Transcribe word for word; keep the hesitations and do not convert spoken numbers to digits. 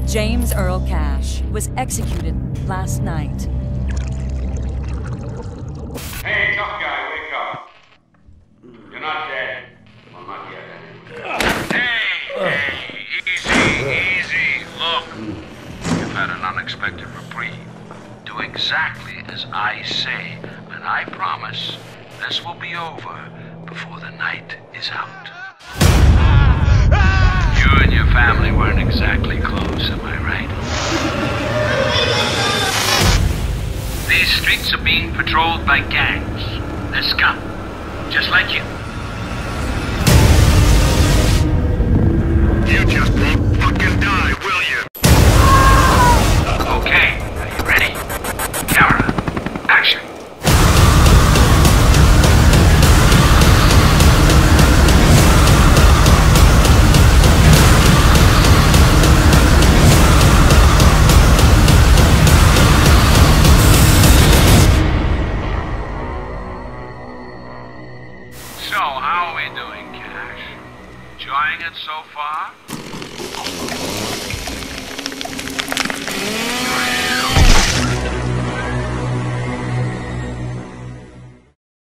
James Earle Cash was executed last night. Hey, tough guy, wake up. You're not dead. Well, not yet, anyway. Hey, hey, easy, easy. Look, you've had an unexpected reprieve. Do exactly as I say, and I promise this will be over before the night is out. You and your family weren't exactly close, am I right? These streets are being patrolled by gangs. They're scum, just like you. You just won't fucking die, will you? Okay, are you ready? Camera, action. So, how are we doing, Cash? Enjoying it so far?